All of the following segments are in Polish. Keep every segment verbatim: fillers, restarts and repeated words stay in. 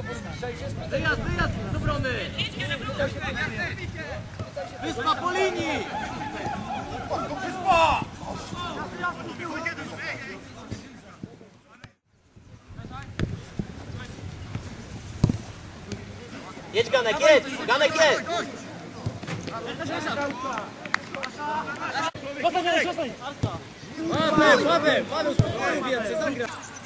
Wyjazd, wyjazd z obrony! Wyspa po linii! Wyspa! Jedź Ganek, jedź! Ganek, jedź! Zostań, Janek, zostań! Paweł, Paweł, Paweł, spokojnie więcej, zagra!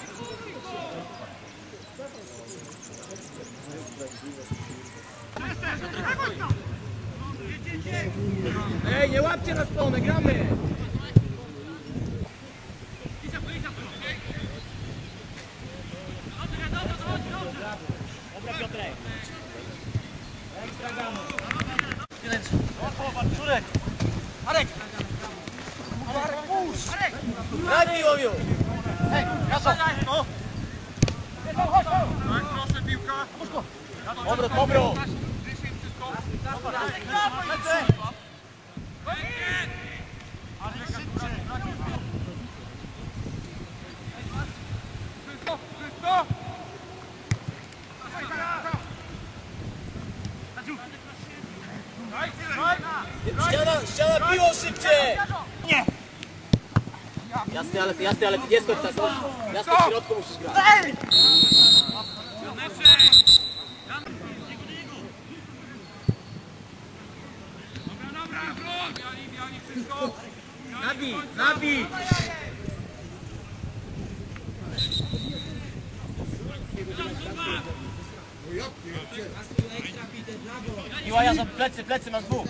Ej, nie łapcie na sponę, gramy! Dobra, Piotrek! Ekstra gamy! Czurek! Marek! Marek, pusz! Marek! Daj mi łowiu! Hej, Jasza! No! Tak, proszę, piłka! Obrót, obrót! Ściana, ściana, piło szybciej! Nie! Jasne, ale, jasne, ale nie skocz tak, jasne, w środku musisz grać. Nabij, nabij! Miłaja za plecy, plecy masz dwóch.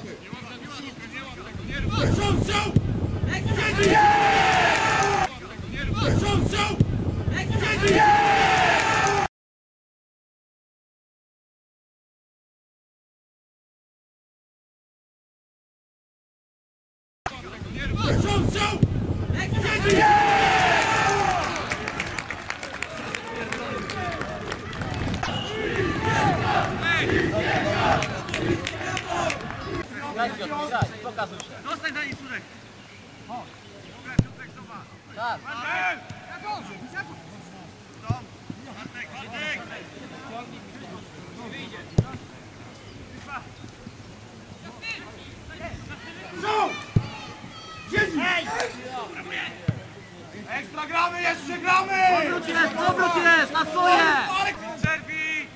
Pokazuj się. Zostań za nim, Surek. Dobra, Piotrek, zobacz. Tak. Bartek! Bartek, Bartek! Wyjdzie. Co? Ekstra gramy, jeszcze gramy! Powrót jest, powrót jest, na swoje! Przerwij!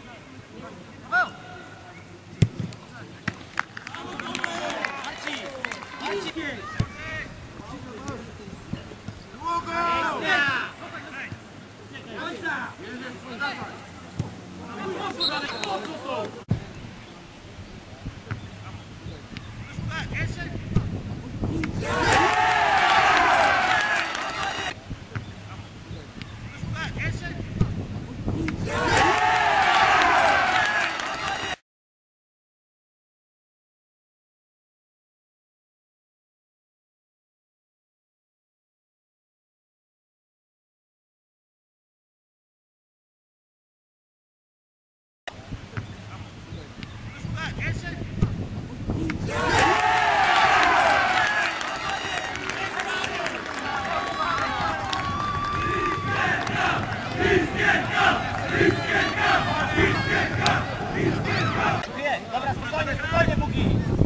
Dobra, spokojnie, spokojnie, Bugi!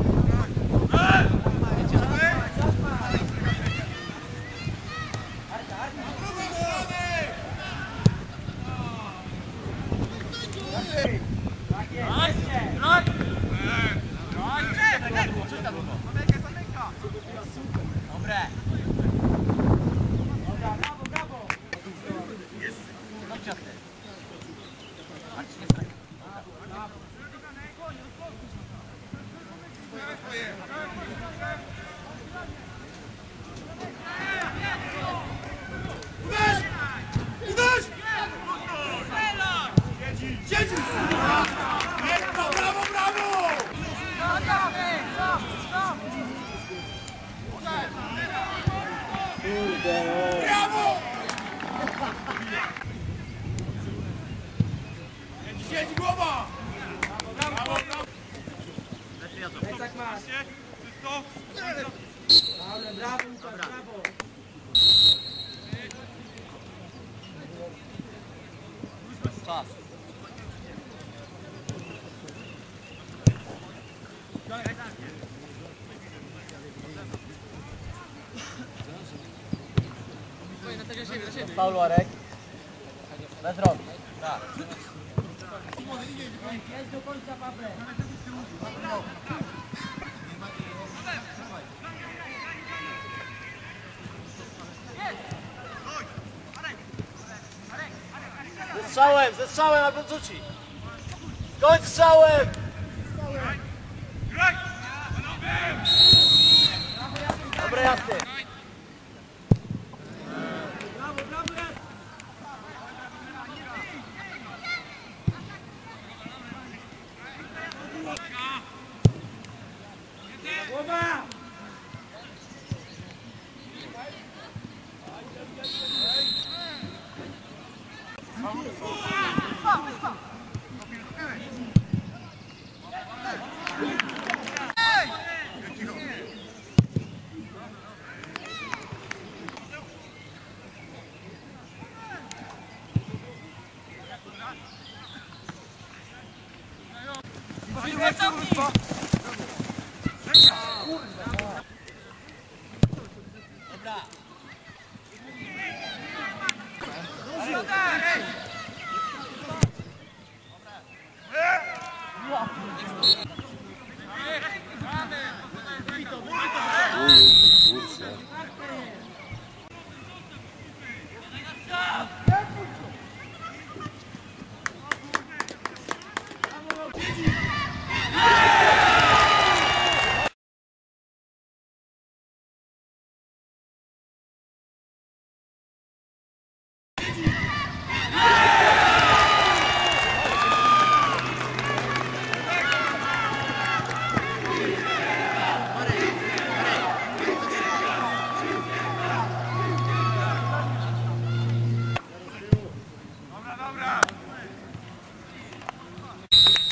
Dobre! Dobra, brawo, brawo! Chodź, ciasty! Marcin, jest tak. Uderz! Uderz! Siedzi! Brawo, brawo, brawo! Brawo! Siedzi głowa! Brawo, brawo, brawo! Lecak masz! Brawo, brawo, brawo! Czas! Paul Arek. Bez rąk. Tak. Jest do końca Paweł. Ze strzałem, ze strzałem, albo rzuci. Skończ strzałem! Dobre, jasne. Dobra.